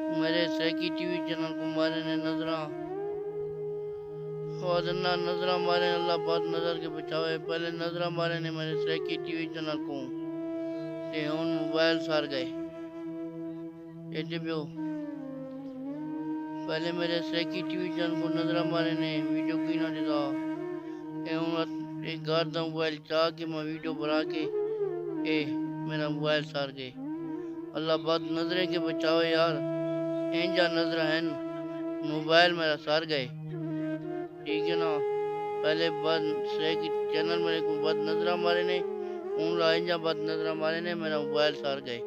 میرے Siki T V channel کو مارے نے نظرہ خواجنہ نظرہ مارے اللہ پاک نظر کے بچاوے پہلے نظرہ مارے نے میرے سیکی ٹی وی چینل کو تے ہون موبائل سار گئے ایڈے بیو پہلے میرے سیکی ٹی وی چینل کو نظرہ مارے نے ویڈیو کی نہ دیتا اے ہون ایک گار دا موبائل چاہ کے میں ویڈیو بنا کے اے میرا موبائل سار گئے اللہ پاک نظریں کے بچاوے یار اینجا نظرہ ہیں موبائل میرا سار گئے ٹھیک ہے نا پہلے بد سیکی چینل میرے کو بد نظرہ مارے نے ان اینجا بد نظرہ مارے نے میرا موبائل سار گئے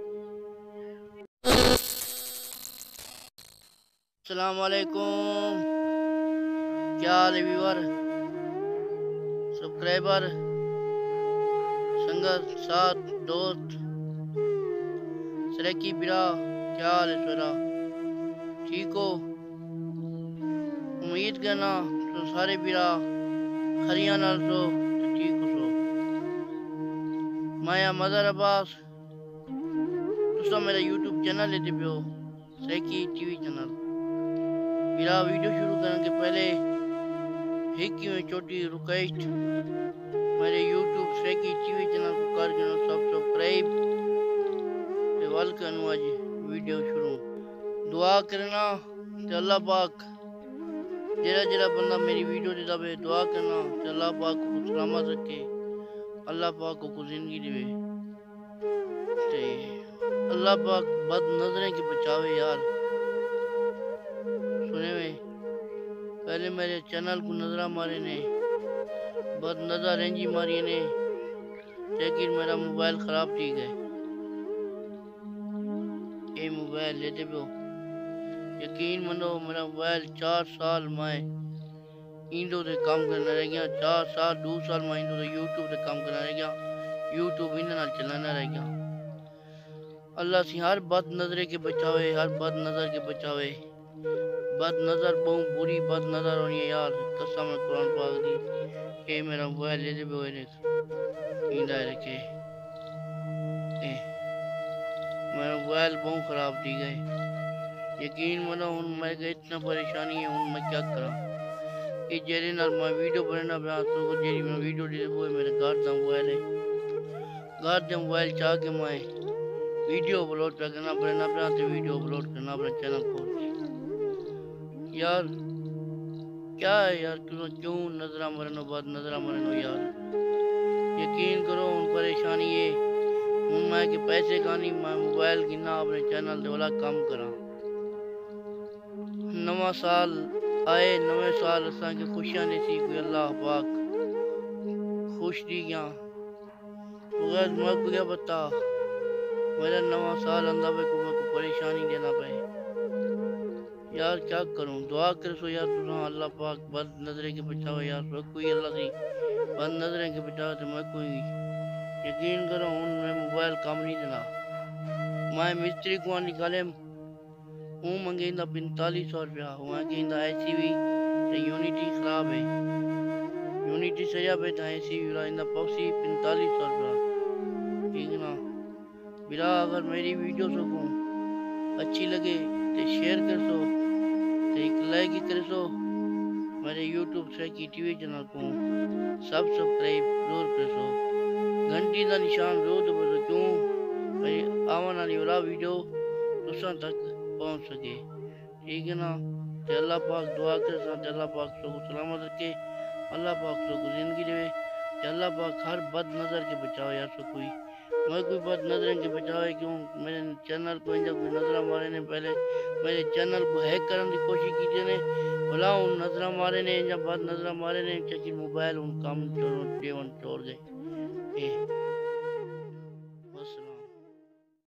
السلام علیکم کیا حال ہے ویور سبسکرائبر سنگت ساتھ دوست سریکی برا کیا حال ہے سورا ٹھیک ہو امید کرنا تو سارے برا خریاں نال سو تو ٹھیک ہو سو مایا مدر عباس تسا میرا یوٹیوب چینل لیتے پیو سریکی ٹی وی چینل میرا ویڈیو شروع کرنے کے پہلے ایک میں چھوٹی ریکویسٹ میرے YouTube Saraiki T V channel کو کر کے سبسکرائب وال کرنو آج ویڈیو شروع دعا کرنا کہ اللہ پاک جڑا بندہ میری ویڈیو دیتا بے دعا کرنا کہ اللہ پاک کو سلامت رکھے اللہ پاک کو زندگی دے اللہ پاک بد نظریں کے بچاوے یار سنے میں پہلے میرے چینل کو نظرہ مارے نے بد نظر رینجی ماری نے لیکن میرا موبائل خراب تھی گئے اے موبائل لیتے بیو یقین منو میرا موبائل 4 سال میں ایندو دے کام کرنا رہ گیا 4 سال 2 سال میں ایندو دے یوٹیوب دے کام کرنا رہ گیا یوٹیوب انہاں نال چلانا رہ گیا اللہ سی ہر بد نظرے کے بچاوے ہر بد نظر کے بچاوے بد نظر بہت بری بد نظر ہونی ہے یار قسم قرآن پاک دی اے میرا موبائل لے دے بیو ایندہ رکھے میرا موبائل بہت خراب تھی گئے یقین منو ہن میں اتنا پریشانی ہے ہن میں کیا کرا یہ جیرے نال میں ویڈیو بننا پیا تو جیری میں ویڈیو دی وہ میرے گھر دا موبائل ہے گھر دا موبائل چاہ کے میں ویڈیو اپلوڈ کرنا پڑنا پیا تے ویڈیو اپلوڈ کرنا اپنے چینل کھول کے یار کیا ہے یار کیوں نظرہ مرنو بعد نظرہ مرنو یار یقین کرو ہن پریشانی ہے ہن میں کہ پیسے کانی میں موبائل گنا اپنے چینل دے والا کام کرا نواں سال آئے نویں سال اساں کے خوشیاں نہیں سی کوئی اللہ پاک خوش دی گیا بغیر میں کو کیا بتا میرا نواں سال اندہ پہ کو پریشانی دینا پہ یار کیا کروں دعا کر سو یار تُساں اللہ پاک بد نظریں کے بچاو یار کوئی اللہ سی بد نظریں کے بچاو تو میں کوئی یقین کرو ہن میں موبائل کام نہیں دینا میں مستری کو نکالے ہوں منگیندہ 4500 روپیہ ہوں منگیندہ آئی سی وی یونٹی خراب ہے یونٹی سجا پہ تھا آئی سی وی رائندہ پوسی 4500 روپیہ ٹھیک نا برا اگر میری ویڈیو سکوں اچھی لگے تو شیئر کر سو تو ایک لائک ہی کر سو میرے YouTube Saraiki T V channel کو سبسکرائب ضرور کر سو گھنٹی دا نشان ضرور دبو کیوں میری آوان والی والا ویڈیو تساں تک پہنچ سکے ٹھیک ہے نا تے اللہ پاک دعا کر سا تے اللہ پاک سو کو سلامت رکھے اللہ پاک سو کو زندگی دے تے اللہ پاک ہر بد نظر کے بچاؤ یار سو کوئی میں کوئی بد نظریں کے بچاوے کیوں میرے چینل کو انجا کوئی نظرہ مارے نے پہلے میرے چینل کو ہیک کرنے کی کوشش کی تھی نے بھلا ان نظرہ مارے نے انجا بد نظرہ مارے نے چکی موبائل ان کام چور گئے